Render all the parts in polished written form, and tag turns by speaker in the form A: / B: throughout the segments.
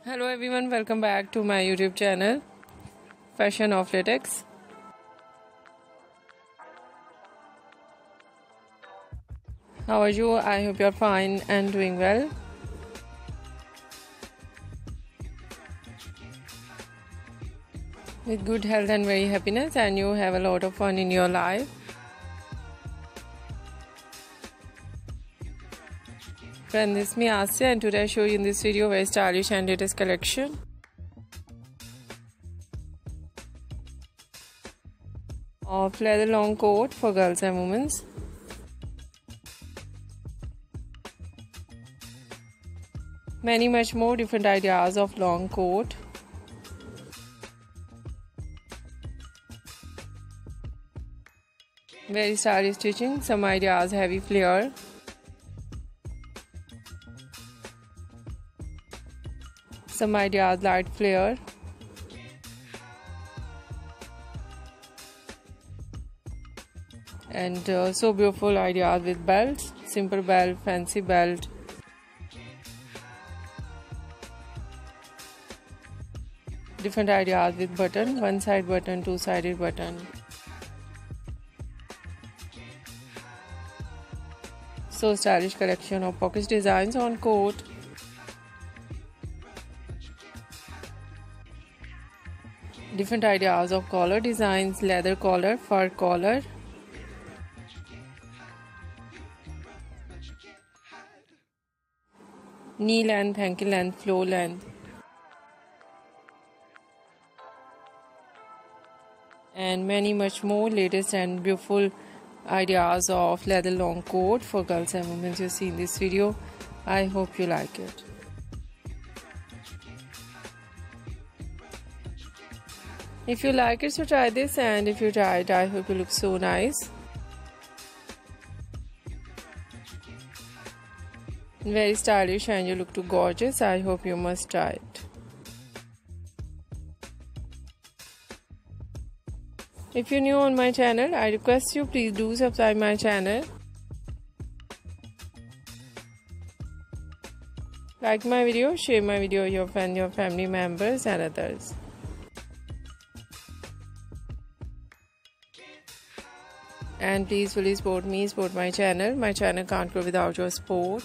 A: Hello everyone, welcome back to my YouTube channel Fashion of Latex. How are you? I hope you're fine and doing well. With good health and very happiness, and you have a lot of fun in your life. Friend, this is me Asya, and today I show you in this video very stylish and latest collection of leather long coat for girls and women. Many much more different ideas of long coat. Very stylish stitching, some ideas heavy flare. Some ideas light flare. And so beautiful ideas with belts, simple belt, fancy belt. Different ideas with button, one side button, two-sided button. So stylish collection of pocket designs on coat. Different ideas of collar designs, leather collar, fur collar. Knee length, ankle length, floor length. And many much more latest and beautiful ideas of leather long coat for girls and women you see in this video. I hope you like it. If you like it, so try this, and if you try it, I hope you look so nice. Very stylish and you look too gorgeous. I hope you must try it. If you're new on my channel, I request you please do subscribe my channel. Like my video, share my video with your friends, your family members and others. And please fully support me, support my channel. My channel can't grow without your support.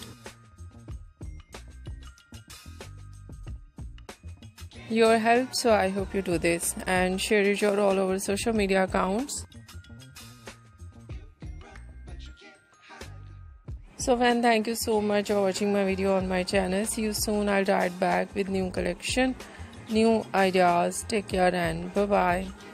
A: Your help, so I hope you do this and share it your all over social media accounts. So friend, thank you so much for watching my video on my channel. See you soon. I'll dive back with new collection, new ideas. Take care and bye bye.